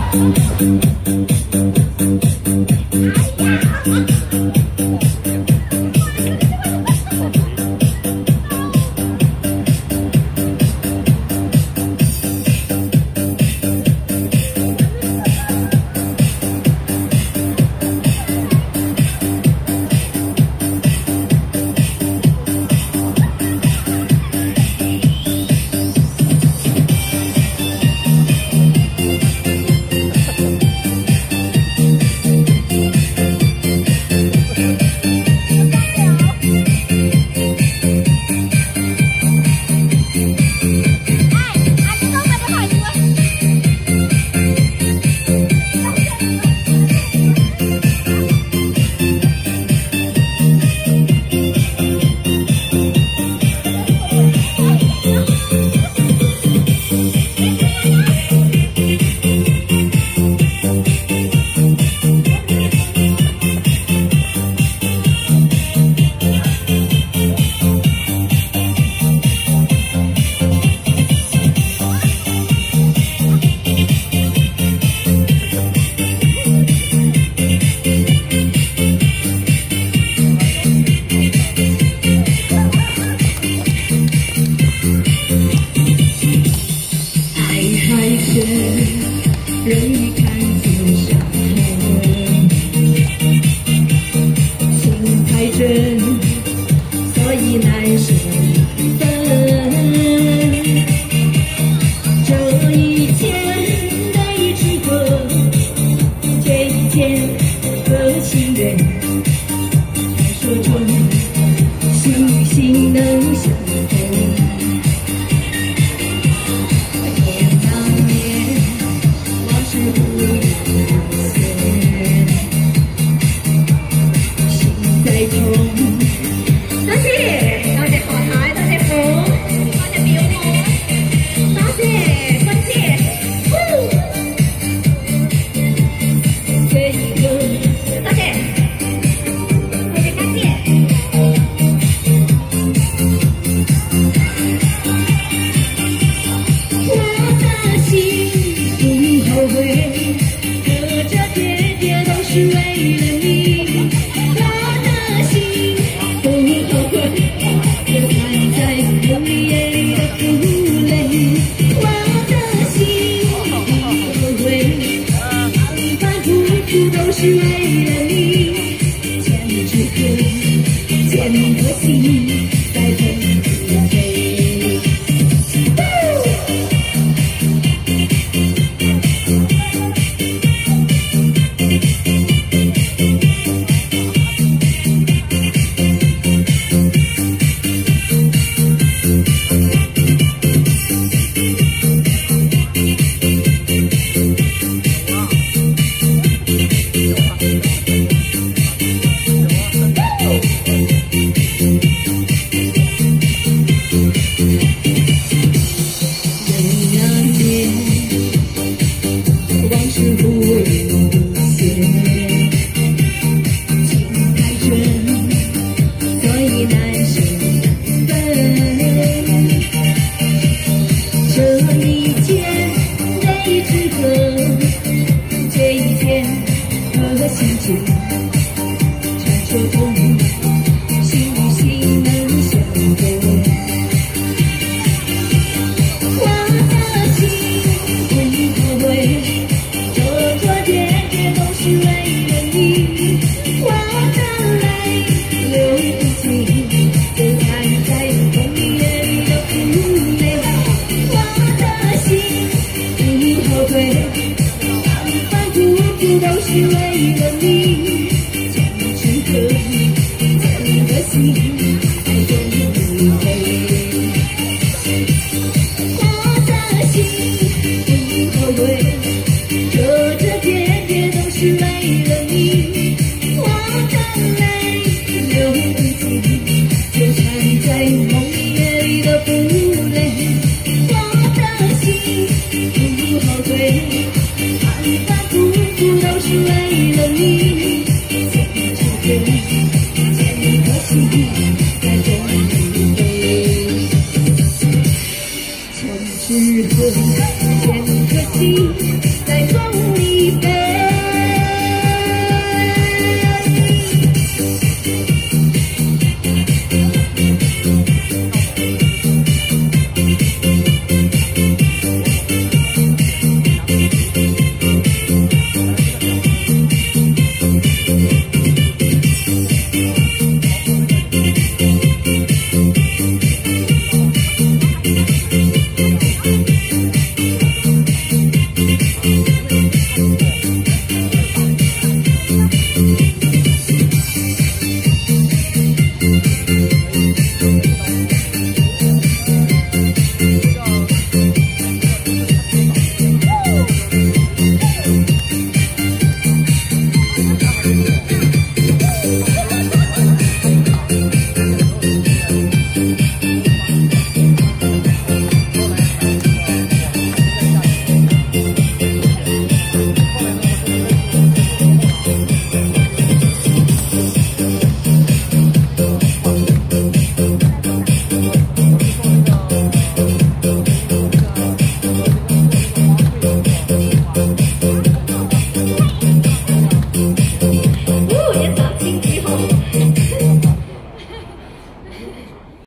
人一看就伤痕，心太真，所以难舍分。这一天泪之歌，这一天和心愿，传说中心与心能相通。 是为了你，我的心不后悔，就算在梦里夜里的负累。我的心不后悔，反反复复都是为了你。千里之隔，千颗心在风中飞。 传说中，心与心能相通。我的心不后悔，走过跌跌都是为了你。我的泪流不尽，就算在风里夜里的负累。我的心不后悔，反反复复都是为了你。 心在风中飞，我的心不后悔，走着跌跌都是为了你。我的泪流不尽，就算在梦里夜里的负累。我的心不后悔，反反复复都是为了你。千里之隔。 心在风中飞，从此后，千颗心在风里。 你。